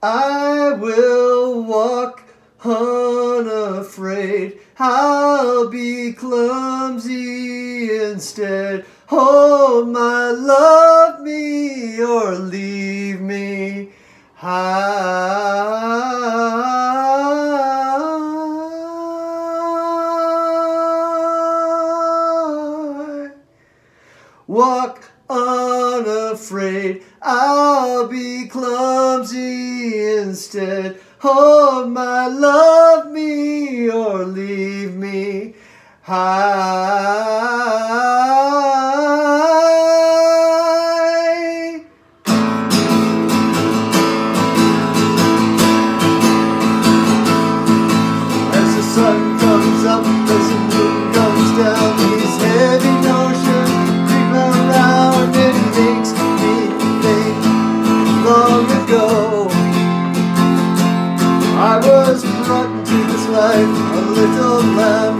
I will walk unafraid. I'll be clumsy instead. Oh, my, love me or leave me. I walk unafraid. I'll be clumsy instead. Oh, my, love me or leave me. As the sun comes up, as the moon comes down, these heavy notions creep around and makes me think long ago I was brought into this life, a little lamb,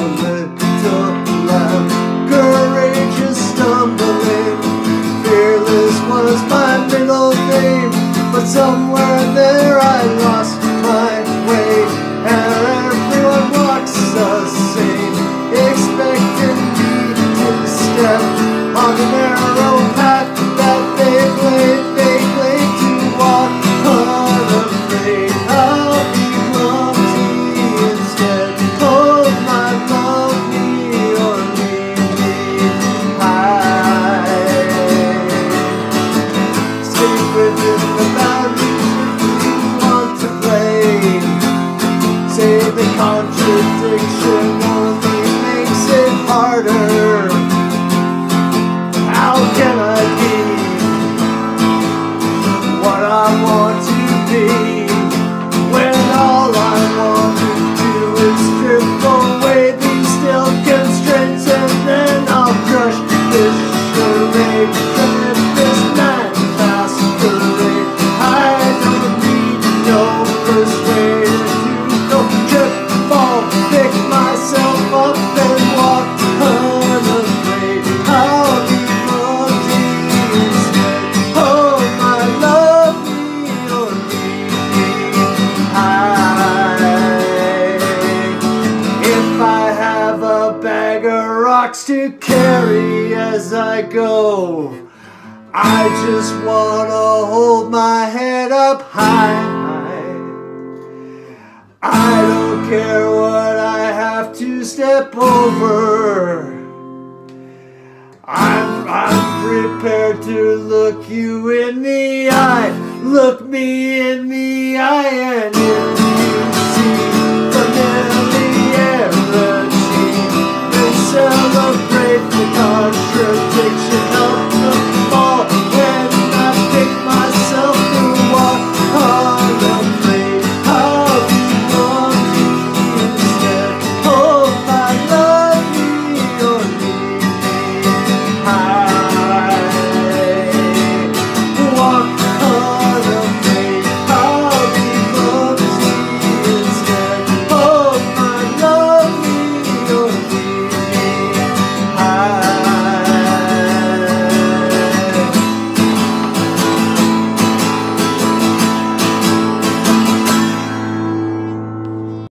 courageous stumbling, fearless was my middle name, but somewhere there I lost my way, and everyone walks the same, expecting me to step on the narrow path that they claim to walk unafraid. I'll be clumsy instead. Oh, my, love me or leave me. Stay within the boundaries if you want to play. Say the contradiction only makes it harder. How can I be what I want to be when all I want to do is strip away these still constraints, and then I'll crush this charade, and this night masquerade. I don't need no persuasion to go trip, fall, pick myself up and walk unafraid. I'll be clumsy instead. Oh, my, love me or leave me. If I have a bag of rocks to carry as I go, I just wanna hold my head up high. I don't care what I have to step over. I'm prepared to look you in the eye, look me in the eye, and in